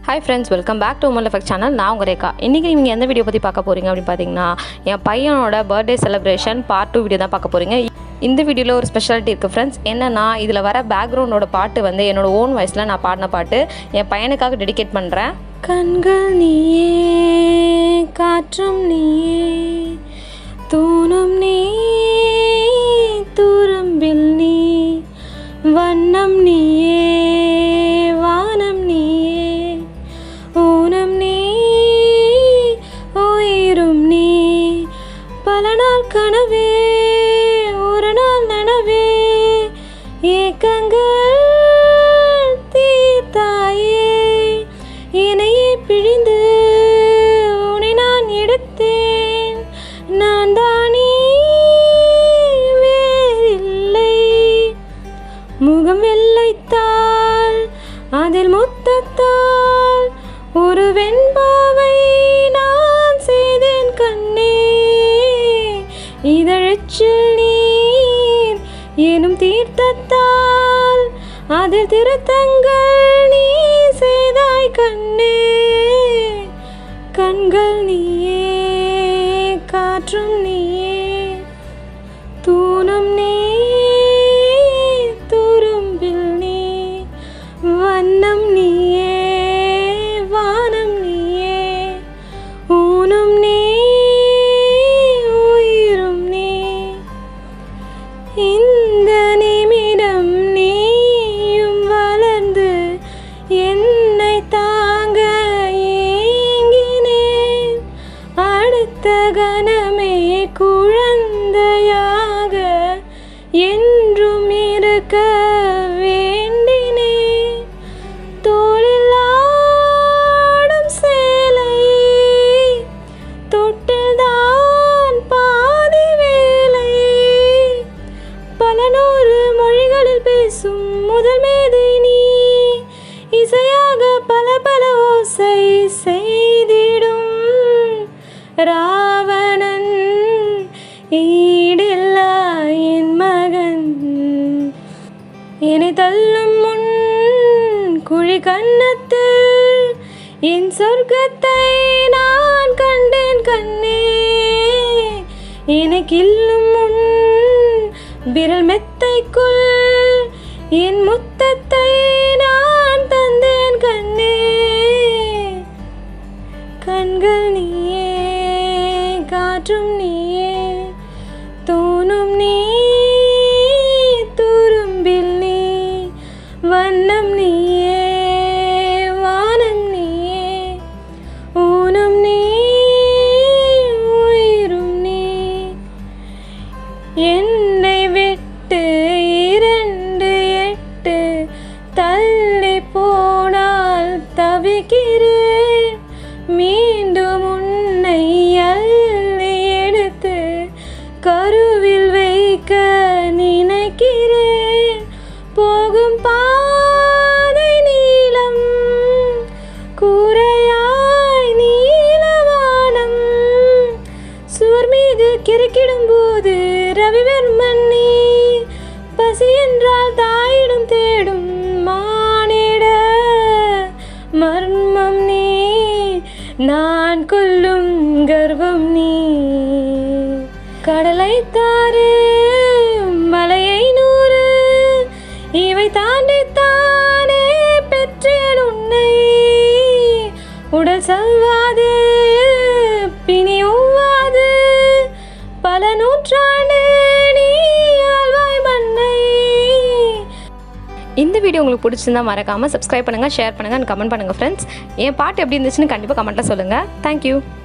Hi friends, welcome back to Umal Effect channel. நான் உங்க ரேகா. இன்னைக்கு நீங்க எந்த வீடியோ பத்தி பார்க்க போறீங்க அப்படி பாத்தீங்கன்னா என் பையனோட பர்த்டே செலிப்ரேஷன் பார்ட் 2 வீடியோ தான் பார்க்க போறீங்க. இந்த வீடியோல ஒரு ஸ்பெஷாலிட்டி இருக்கு फ्रेंड्स. என்னன்னா இதுல வர பேக்ரவுண்டோட பாட்டு வந்து என்னோட ஓன் வாய்ஸ்ல நான் பாடின பாட்டு என் பையனுக்காக டெடிகேட் பண்றேன். கண்கள் நீயே காற்றும் நீயே தூணும் நீ தூரம்பில் நீ வண்ணம் நீயே வானம் நீயே ஊனம் நீ உயிரும் நீ பல நாள் கனவே ஒரு நாள் நனவே ஏக்கங்கள் தீர்த்தாயே இணையை பிழிந்து உன்னை நான் எடுத்தேன் நான் தானே வேறில்லை முகம் வெள்ளைத்தாள் அதில் முத்தத்தாள் ஒரு வெண்பாவை நான் செய்தேன் கண்ணே இதழச்சில் நீர் எனும் தீர்த்தத்தால் அதில் திருத்தங்கள் நீ செய்தாய் கண்ணே கண்கள் நீயே காற்றும் நீயே தூணும் நீ தூரம்பில் நீ வண்ணம் நீயே வானம் நீயே ஊனும் நீ உயிரும் நீ இந்த நிமிடம் நீயும் வளர்ந்து என்னை தாங்க ஏங்கினேன் அடுத்த கணமே குழந்தையாக என்றும் இருக்க வேண்டினேன் தோளில் ஆடும் சேலையை தொட்டுதான் பாதி வேலை பல நூறு மொழிகளில் பேசும் முதல் மேதை நீ இசையாக பல பல ஓசை செய்திடும் ராவணன் ஈடில்லா என் மகன் என்னை தள்ளும் முன் குழி கண்ணத்தில் என் சொர்க்கத்தை நான் கண்டேன் கண்ணே என்னை கிள்ளும் முன் விரல் மெத்தைக்குள் என் முத்தத்தை நான் தந்தேன் கண்ணே கண்கள் நீயே காற்றும் நீயே தோணும் நீ தூரம்பில் நீ வண்ணம் நீயே வானம் நீயே ஊனம் நீ உயிரும் நீ என்னை விட்டு 2 தள்ளி போனால் தவிக்கிறேன் மீண்டும் உன்னை அள்ளி எடுத்து கருவில் வைக்க நினைக்கிறேன் போகும் பாதை நீளம் கூரையாய் நீலவானம் சுவர் மீது கிறுக்கிடும் போது ரவிவர்மன் நீ பசி என்றால் தாயிடம் தேடும் மானிட மர்மம் நீ நான் கொல்லும் கர்வம் நீ கடலை தாரு மலையை 100 இவை தாண்டித்தானே பெற்றேன் உன்னை உடல் சவ்வாது பிணி ஒவ்வாது பல நூற்றாண்டு நீ ஆழ்வாய் மண்ணை. இந்த வீடியோ உங்களுக்கு பிடிச்சிருந்தா மறக்காம சப்ஸ்கிரைப் பண்ணுங்க, ஷேர் பண்ணுங்க, கமெண்ட் பண்ணுங்க ஃப்ரெண்ட்ஸ். என் பாட்டு எப்படி இருந்துச்சுன்னு கண்டிப்பாக கமெண்ட்ல சொல்லுங்க. தேங்க்யூ.